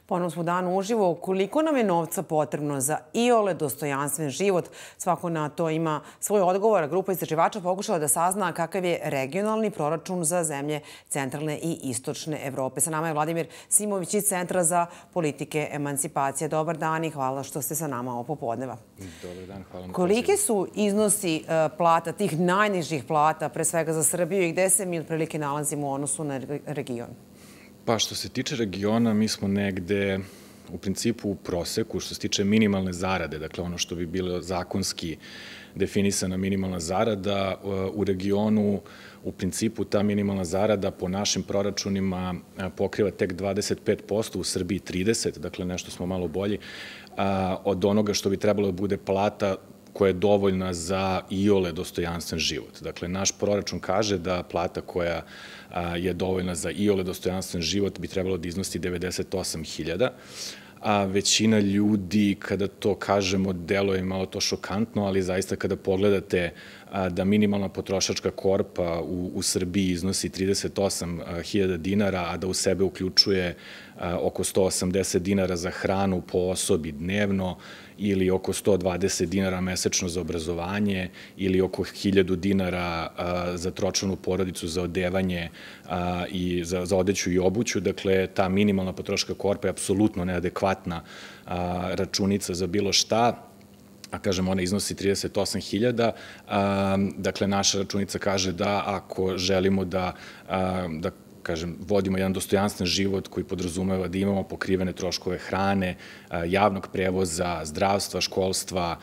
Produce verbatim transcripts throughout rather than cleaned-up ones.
Ponovno smo dan uživo. Koliko nam je novca potrebno za iole dostojanstven život? Svako na to ima svoj odgovor. Grupa istraživača pokušala da sazna kakav je regionalni proračun za zemlje centralne i istočne Evrope. Sa nama je Vladimir Simović iz Centra za politike emancipacije. Dobar dan i hvala što ste sa nama ovo popodneva. Dobar dan, hvala na pozivu. Koliki su iznosi plata, tih najnižih plata, pre svega za Srbiju, i gde se mi otprilike nalazimo u odnosu na region? Pa što se tiče regiona, mi smo negde u principu u proseku, što se tiče minimalne zarade, dakle ono što bi bilo zakonski definisana minimalna zarada, u regionu u principu ta minimalna zarada po našim proračunima pokriva tek dvadeset pet posto, u Srbiji trideset posto, dakle nešto smo malo bolji, od onoga što bi trebalo da bude plata koja je dovoljna za iole dostojanstven život. Dakle, naš proračun kaže da plata koja je dovoljna za iole dostojanstven život bi trebalo da iznosi devedeset osam hiljada, a većina ljudi, kada to kažemo, deluje malo to šokantno, ali zaista kada pogledate da minimalna potrošačka korpa u, u Srbiji iznosi trideset osam hiljada dinara, a da u sebe uključuje oko sto osamdeset dinara za hranu po osobi dnevno, ili oko sto dvadeset dinara mesečno za obrazovanje, ili oko hiljadu dinara za tročlanu porodicu za odevanje i za, za odeću i obuću. Dakle, ta minimalna potrošačka korpa je apsolutno neadekvatna računica za bilo šta. A kažem, ona iznosi trideset osam hiljada. Dakle, naša računica kaže da ako želimo da, da kažem, vodimo jedan dostojanstven život koji podrazumeva da imamo pokrivene troškove hrane, javnog prevoza, zdravstva, školstva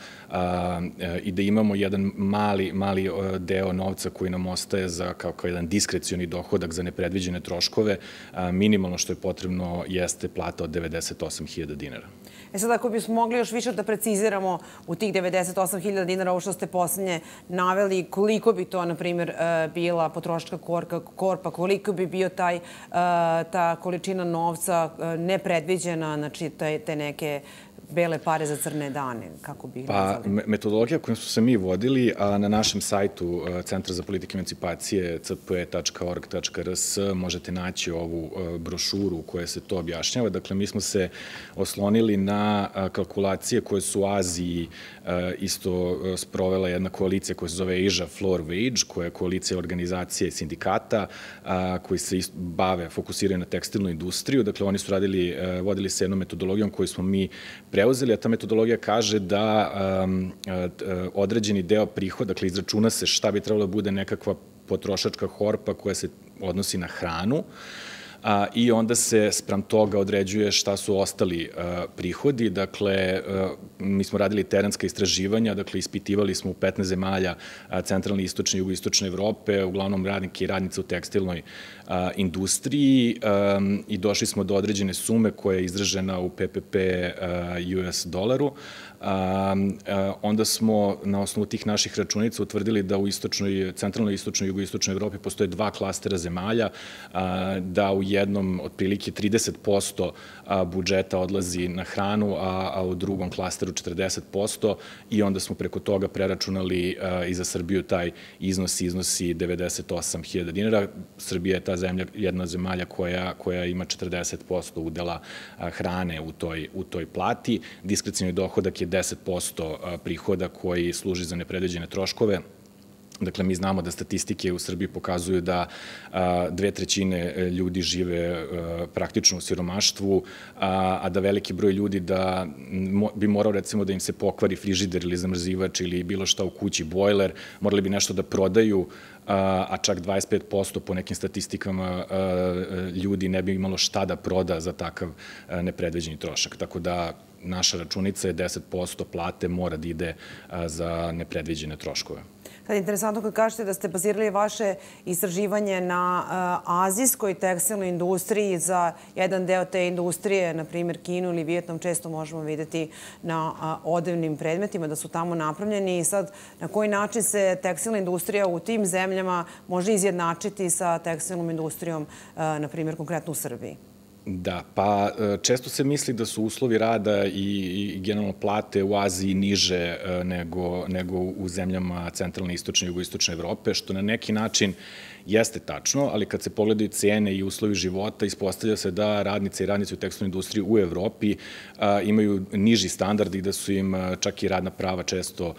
i da imamo jedan mali, mali deo novca koji nam ostaje za kao, kao jedan diskrecioni dohodak za nepredviđene troškove, minimalno što je potrebno jeste plata od devedeset osam hiljada dinara. E sad, ako bismo mogli još više da preciziramo u tih devedeset osam hiljada dinara, ovo što ste poslednje naveli, koliko bi to, na primjer, bila potrošačka korpa, koliko bi bio taj, ta količina novca nepredviđena, znači te neke bele pare za crne dane, kako bi ih nazvali? Pa, metodologija kojom smo se mi vodili, a na našem sajtu Centra za politike emancipacije c p e tačka org tačka r s možete naći ovu brošuru u kojoj se to objašnjava. Dakle, mi smo se oslonili na kalkulacije koje su u Aziji isto sprovela jedna koalicija koja se zove Asia Floor Wage, koja je koalicija organizacije i sindikata koji se bave, fokusiraju na tekstilnu industriju. Dakle, oni su radili, vodili se jednom metodologijom koju smo mi preuzeli, a ta metodologija kaže da um, određeni deo prihoda, dakle izračuna se šta bi trebalo da bude nekakva potrošačka korpa koja se odnosi na hranu, a, i onda se spram toga određuje šta su ostali a, prihodi. Dakle, a, mi smo radili terenska istraživanja, dakle ispitivali smo u petnaest zemalja a, centralne, istočne i jugoistočne Evrope, uglavnom radnike i radnice u tekstilnoj a, industriji a, i došli smo do određene sume koja je izražena u P P P a, U S dolaru. A, a, onda smo na osnovu tih naših računica utvrdili da u istočnoj, centralnoj, istočnoj i jugoistočnoj Evropi postoje dva klastera zemalja, a, da u jednom otprilike trideset posto budžeta odlazi na hranu, a, a u drugom klasteru četrdeset posto, i onda smo preko toga preračunali a, i za Srbiju taj iznos iznosi devedeset osam hiljada dinara. Srbija je ta zemlja, jedna zemalja koja, koja ima četrdeset posto udela a, hrane u toj, u toj plati. Diskrecioni dohodak je deset posto prihoda koji služi za nepredviđene troškove. Dakle, mi znamo da statistike u Srbiji pokazuju da a, dve trećine ljudi žive a, praktično u siromaštvu, a, a da veliki broj ljudi da mo, bi morao recimo da im se pokvari frižider ili zamrzivač ili bilo šta u kući, bojler, morali bi nešto da prodaju, a, a čak dvadeset pet posto po nekim statistikama a, ljudi ne bi imalo šta da proda za takav a, nepredviđeni trošak. Tako da naša računica je deset posto plate mora da ide a, za nepredviđene troškove. Sad je interesantno kad kažete da ste bazirali vaše istraživanje na uh, azijskoj tekstilnoj industriji. Za jedan deo te industrije, na primjer Kinu ili Vijetnam, često možemo vidjeti na uh, odevnim predmetima da su tamo napravljeni. I sad, na koji način se tekstilna industrija u tim zemljama može izjednačiti sa tekstilnom industrijom, uh, na primjer, konkretno u Srbiji? Da, pa često se misli da su uslovi rada i generalno plate u Aziji niže nego u zemljama centralne, istočne i jugoistočne Evrope, što na neki način jeste tačno, ali kad se pogledaju cene i uslovi života, ispostavlja se da radnice i radnici u tekstilnoj industriji u Evropi imaju niži standard i da su im čak i radna prava često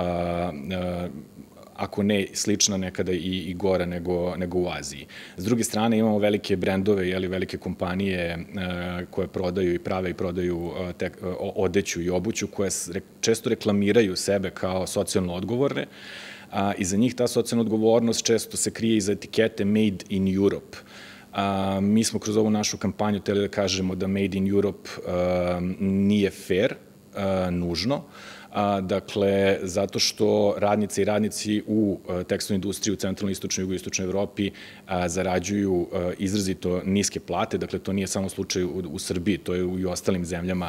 ako ne slična, nekada i gora nego u Aziji. S druge strane, imamo velike brendove, velike kompanije koje prodaju i prave i prodaju odeću i obuću, koje često reklamiraju sebe kao socijalno odgovorne, i za njih ta socijalna odgovornost često se krije iza etikete Made in Europe. Mi smo kroz ovu našu kampanju hteli da kažemo da Made in Europe nije fair, nužno, dakle, zato što radnice i radnici u tekstilnoj industriji u centralnoj, istočnoj i jugoistočnoj Evropi zarađuju izrazito niske plate, dakle, to nije samo slučaj u Srbiji, to je i u ostalim zemljama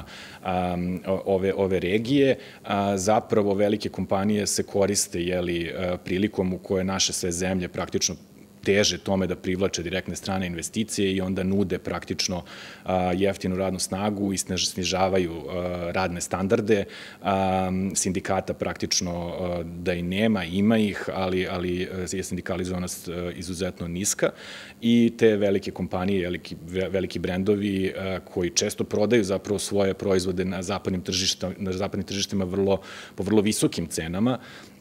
ove regije. Zapravo, velike kompanije se koriste prilikom u kojoj naše sve zemlje praktično teže tome da privlače direktne strane investicije i onda nude praktično jeftinu radnu snagu i snižavaju radne standarde. Sindikata praktično da i nema, ima ih, ali je sindikalizovanost izuzetno niska i te velike kompanije, veliki brendovi koji često prodaju zapravo svoje proizvode na zapadnim tržištima po vrlo visokim cenama,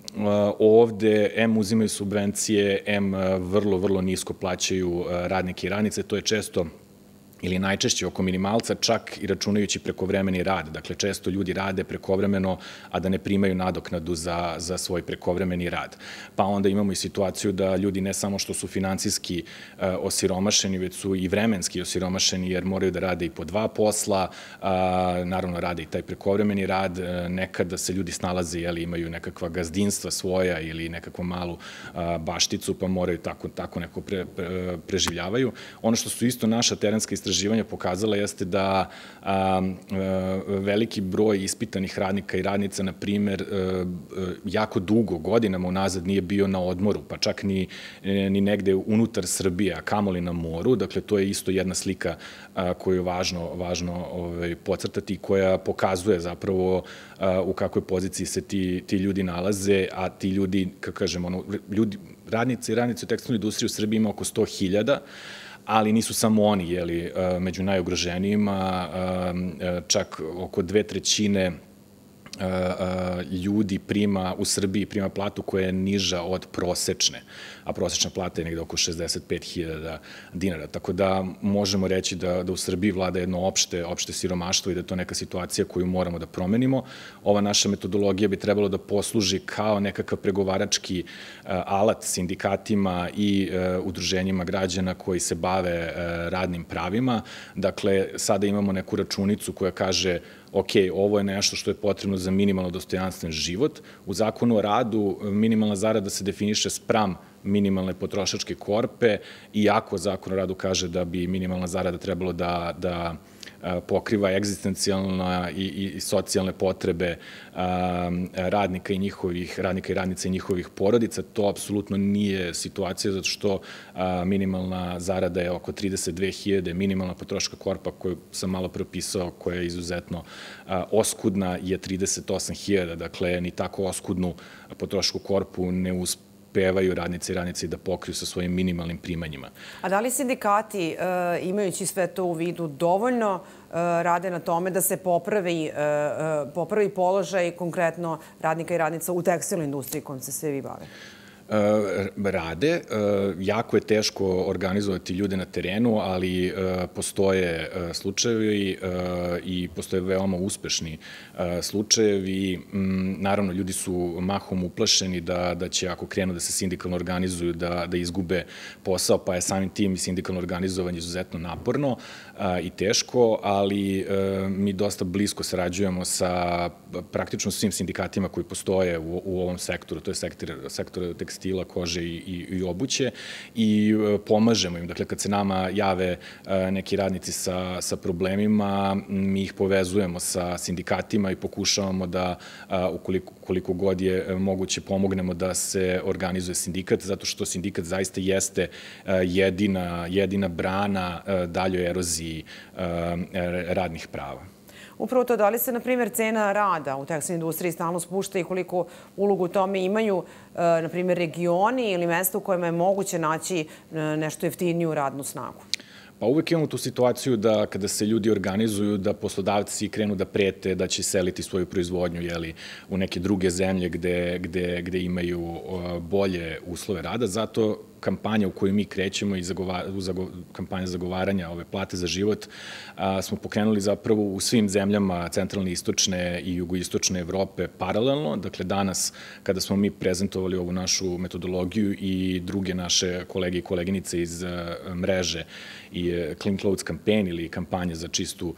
ovde em uzimaju subvencije, em vrlo, vrlo nisko plaćaju radnike i radnice. To je često ili najčešće oko minimalca, čak i računajući prekovremeni rad. Dakle, često ljudi rade prekovremeno, a da ne primaju nadoknadu za svoj prekovremeni rad. Pa onda imamo i situaciju da ljudi ne samo što su finansijski osiromašeni, već su i vremenski osiromašeni, jer moraju da rade i po dva posla, naravno rade i taj prekovremeni rad, nekada se ljudi snalaze, imaju nekakva gazdinstva svoja ili nekakvu malu bašticu, pa moraju tako neko preživljavaju. Ono što su isto naša terenska istraživanja istraživanja pokazala jeste da veliki broj ispitanih radnika i radnica, na primer, jako dugo, godinama unazad nije bio na odmoru, pa čak ni negde unutar Srbije, a kamoli na moru. Dakle, to je isto jedna slika koju je važno podcrtati i koja pokazuje zapravo u kakvoj poziciji se ti ljudi nalaze, a ti ljudi, kako kažemo, radnice i radnice u tekstilnoj industriji u Srbiji ima oko sto hiljada, ali nisu samo oni među najugroženijima, čak oko dve trećine ljudi prima u Srbiji prima platu koja je niža od prosečne, a prosečna plata je negde oko šezdeset pet hiljada dinara. Tako da možemo reći da u Srbiji vlada jedno opšte siromaštvo i da je to neka situacija koju moramo da promenimo. Ova naša metodologija bi trebalo da posluži kao nekakav pregovarački alat sindikatima i udruženjima građana koji se bave radnim pravima. Dakle, sada imamo neku računicu koja kaže ok, ovo je nešto što je potrebno za minimalno dostojanstven život. U zakonu o radu minimalna zarada se definiše spram minimalne potrošačke korpe, iako zakon o radu kaže da bi minimalna zarada trebalo da pokriva egzistencijalne i socijalne potrebe radnika i njihovih, radnika i radnica i njihovih porodica. To apsolutno nije situacija, zato što minimalna zarada je oko trideset dve hiljade, minimalna potrošačka korpa koju sam malo prepisao, koja je izuzetno oskudna, je trideset osam hiljada. Dakle, ni tako oskudnu potrošačku korpu ne uspeva uspevaju radnice i radnici da pokriju sa svojim minimalnim primanjima. A da li sindikati, imajući sve to u vidu, dovoljno rade na tome da se popravi položaj konkretno radnika i radnica u tekstilnoj industriji kojom se sve vi bave? Rade. Jako je teško organizovati ljude na terenu, ali postoje slučajevi i postoje veoma uspešni slučajevi. Naravno, ljudi su mahom uplašeni da će, ako krenu da se sindikalno organizuju, da izgube posao, pa je samim tim i sindikalno organizovanje izuzetno naporno i teško, ali mi dosta blisko sarađujemo sa praktično svim sindikatima koji postoje u ovom sektoru, to je sektor tekstilne tekstila, kože i, i obuće i pomažemo im. Dakle, kad se nama jave neki radnici sa, sa problemima, mi ih povezujemo sa sindikatima i pokušavamo da, ukoliko, koliko god je moguće, pomognemo da se organizuje sindikat, zato što sindikat zaista jeste jedina, jedina brana daljoj eroziji radnih prava. Upravo to, da li se, na primjer, cena rada u tekstilnoj industriji stalno spušta i koliko ulogu u tome imaju, na primjer, regioni ili mesta u kojima je moguće naći nešto jeftiniju radnu snagu? Pa uvek imamo tu situaciju da kada se ljudi organizuju, da poslodavci krenu da prete da će seliti svoju proizvodnju jeli, u neke druge zemlje gde, gde, gde imaju bolje uslove rada. Zato kampanja u kojoj mi krećemo i zagova, zago, kampanja zagovaranja ove plate za život a, smo pokrenuli zapravo u svim zemljama centralne, istočne i jugoistočne Evrope paralelno. Dakle, danas kada smo mi prezentovali ovu našu metodologiju i druge naše kolege i koleginice iz a, mreže i Clean Clothes Campaign ili kampanje za čistu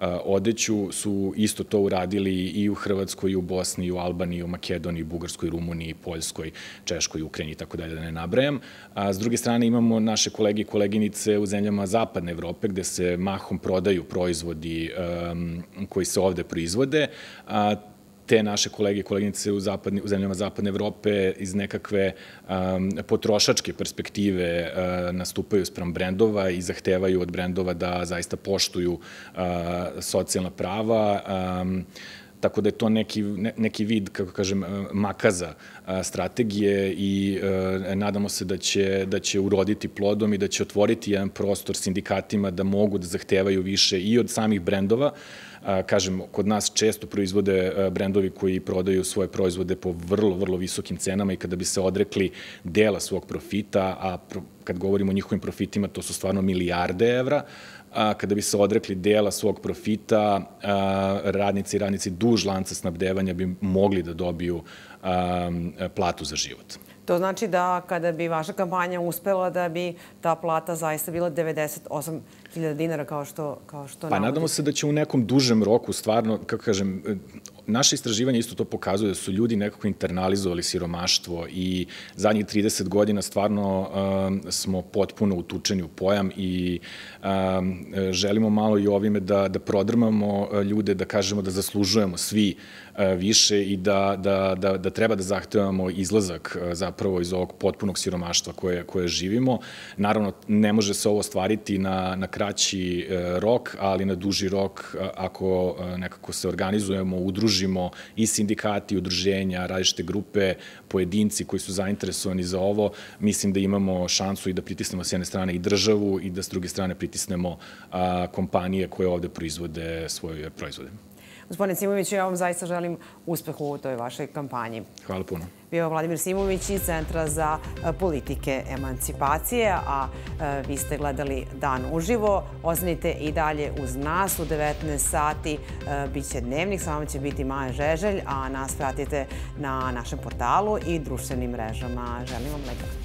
odeću su isto to uradili i u Hrvatskoj, i u Bosni, i u Albaniji, i u Makedoniji, Bugarskoj, Rumuniji, Poljskoj, Češkoj, Ukrajini i tako dalje, da ne nabrajam. A s druge strane imamo naše kolege i koleginice u zemljama Zapadne Evrope gde se mahom prodaju proizvodi um, koji se ovde proizvode. A, te naše kolege i koleginice u, zapadni, u zemljama Zapadne Evrope iz nekakve um, potrošačke perspektive uh, nastupaju sprem brendova i zahtevaju od brendova da zaista poštuju uh, socijalna prava. Um, Tako da je to neki, ne, neki vid, kako kažem, makaza a, strategije i a, nadamo se da će, da će uroditi plodom i da će otvoriti jedan prostor sindikatima da mogu da zahtevaju više i od samih brendova. A, kažem, kod nas često proizvode a, brendovi koji prodaju svoje proizvode po vrlo, vrlo visokim cenama i kada bi se odrekli dela svog profita, a pro, kad govorimo o njihovim profitima, to su stvarno milijarde evra, a kada bi se odrekli dela svog profita, a, radnici i radnici duž lanca snabdevanja bi mogli da dobiju a, platu za život. To znači da kada bi vaša kampanja uspela da bi ta plata zaista bila devedeset osam hiljada dinara kao što, kao što Pa nadamo se da će u nekom dužem roku stvarno, kako kažem, naše istraživanje isto to pokazuje da su ljudi nekako internalizovali siromaštvo i zadnjih trideset godina stvarno um, smo potpuno utučeni u pojam i um, želimo malo i ovime da, da prodrmamo ljude, da kažemo da zaslužujemo svi uh, više i da, da, da, da treba da zahtevamo izlazak uh, zapravo iz ovog potpunog siromaštva koje, koje živimo. Naravno, ne može se ovo ostvariti na, na kraći uh, rok, ali na duži rok uh, ako uh, nekako se organizujemo, udružimo i sindikati, udruženja, različite grupe, pojedinci koji su zainteresovani za ovo, mislim da imamo šansu i da pritisnemo s jedne strane i državu i da s druge strane pritisnemo a, kompanije koje ovde proizvode svoje proizvode. Gospodine Simović, ja vam zaista želim uspeh u toj vašoj kampanji. Hvala puno. Bio Vladimir Simović iz Centra za politike emancipacije, a vi ste gledali Dan uživo. Ostanite i dalje uz nas u devetnaest sati. Biće dnevnik, s vama će biti Maja Žeželj, a nas pratite na našem portalu i društvenim mrežama. Želim vam lepo.